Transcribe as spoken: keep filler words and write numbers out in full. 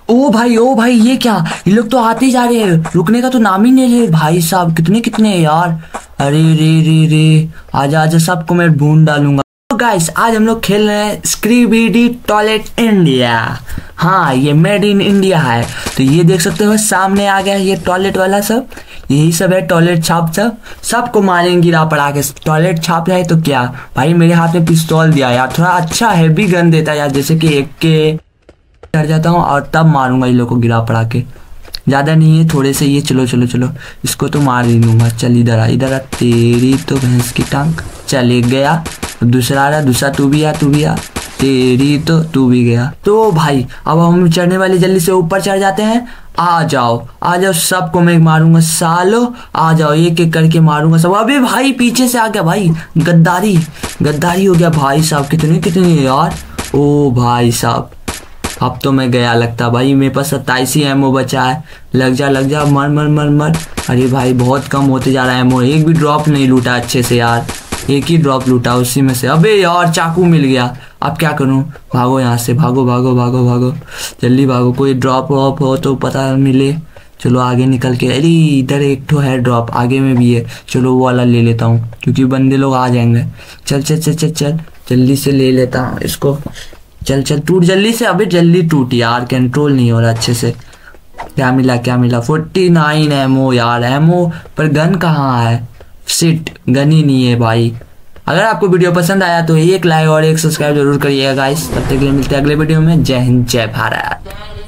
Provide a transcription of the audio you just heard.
ओ भाई ओ भाई, ये क्या, ये लोग तो आते ही जा रहे हैं, रुकने का तो नाम ही नहीं ले भाई साहब। कितने कितने हैं यार। अरे रे रे रे, आजा आजा, सबको मैं ढूंढ डालूंगा। तो गाइस आज हम लोग खेल रहे हैं स्क्रीबीडी टॉयलेट इंडिया। हाँ, ये मेड इन इंडिया है। तो ये देख सकते हो सामने आ गया ये टॉयलेट वाला, सब यही सब है, टॉयलेट छाप। सब सबको मारेंगे गिरा पड़ा के। टॉयलेट छाप जाए तो क्या भाई, मेरे हाथ में पिस्तौल दिया यार, थोड़ा अच्छा हैवी गन देता यार, जैसे कि एक के डर जाता हूँ और तब मारूंगा इन लोग को गिरा पड़ा के। ज्यादा नहीं है, थोड़े से ये। चलो चलो चलो, इसको तो मार ही दूंगा। चल इधर आ, इधर आ, तेरी तो भैंस की टांग। चल एक गया, दूसरा आ रहा, दूसरा तू भी आ, तू भी आ, तेरी तो तू भी गया। तो भाई अब हम चढ़ने वाले, जल्दी से ऊपर चढ़ जाते हैं। आ जाओ आ जाओ, सबको मैं मारूंगा सालो। आ जाओ, एक एक करके मारूंगा सब। अबे भाई पीछे से आ गया भाई, गद्दारी गद्दारी हो गया भाई साहब। कितने कितने यार, ओ भाई साहब अब तो मैं गया लगता भाई। मेरे पास सत्ताईस ही एमओ बचा है। लग जा लग जा, मर मर मर मर। अरे भाई बहुत कम होते जा रहा है एमओ, एक भी ड्रॉप नहीं लूटा अच्छे से यार, एक ही ड्रॉप लूटा उसी में से। अबे यार चाकू मिल गया, अब क्या करूं। भागो यहाँ से, भागो भागो भागो भागो, जल्दी भागो, कोई ड्रॉप वॉप हो तो पता मिले। चलो आगे निकल के। अरे इधर एक तो है ड्रॉप, आगे में भी है। चलो वो वाला ले लेता हूँ क्योंकि बंदे लोग आ जाएंगे। चल चल चल चल चल, जल्दी से ले लेता हूँ इसको। चल चल टूट जल्दी से। अबे जल्दी टूट यार, कंट्रोल नहीं हो रहा अच्छे से। क्या मिला क्या मिला, फोर्टी नाइन एमओ यार। एमओ पर गन कहाँ है, सिट गन ही नहीं है भाई। अगर आपको वीडियो पसंद आया तो एक लाइक और एक सब्सक्राइब जरूर करिएगा गाइस। तब तक के लिए मिलते हैं अगले वीडियो में। जय हिंद जय भारत।